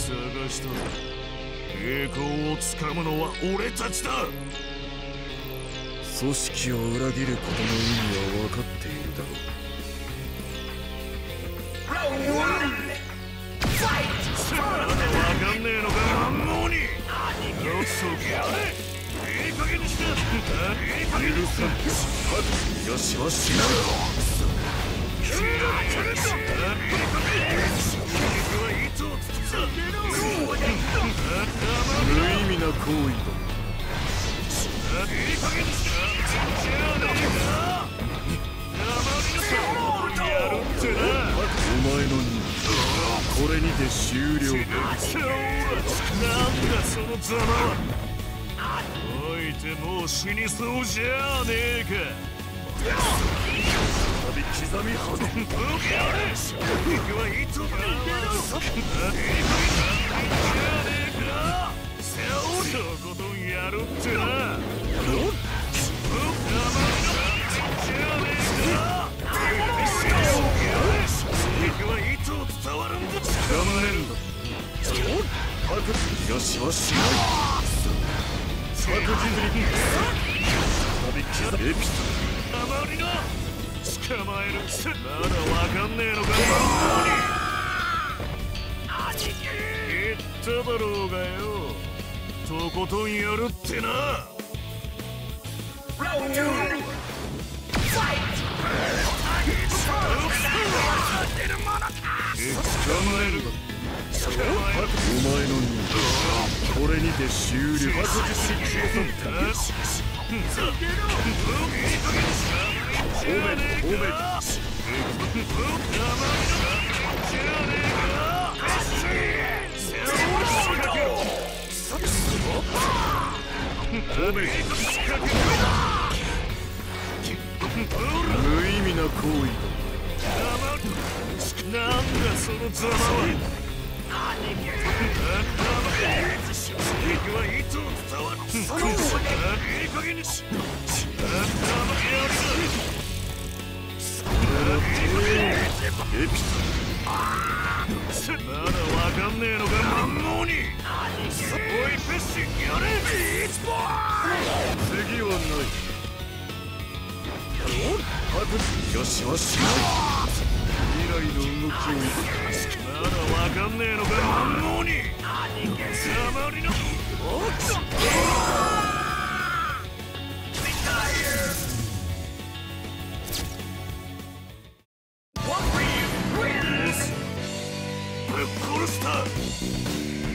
探した。栄光をつかむのは俺たちだ。 組織を裏切ることの意味は分かっているだろう。 わかんねえのかマンモーに。そぎゃれ。いい加減にして。いい加減にして。 よしはしない。無意味な行為だ。お前の任務これにて終了。 なんだそのざまは。おいてもう死にそうじゃねえか。 再び刻みはず。 敵は糸だ。とことんやるってな。敵は糸を伝わるんだ。 残念だ。よしよしない。確実に再び刻みエピソード。 あまりな。捕まえる。まだわかんねえのか。言っただろうがよ。とことんやるってな。 お前の任務これにて終了。確実に消え去った。おめ無意味な行為だ。 なんだそのざまは。敵は糸を伝わる。いい加減にし。 エピソまだわかんねえのかマンモーに。おいペッシやれ。 次はない。よしはしない。未来の動きを見せ。 まだわかんねえのかマンモーに。ざまりの。ぶっ殺した。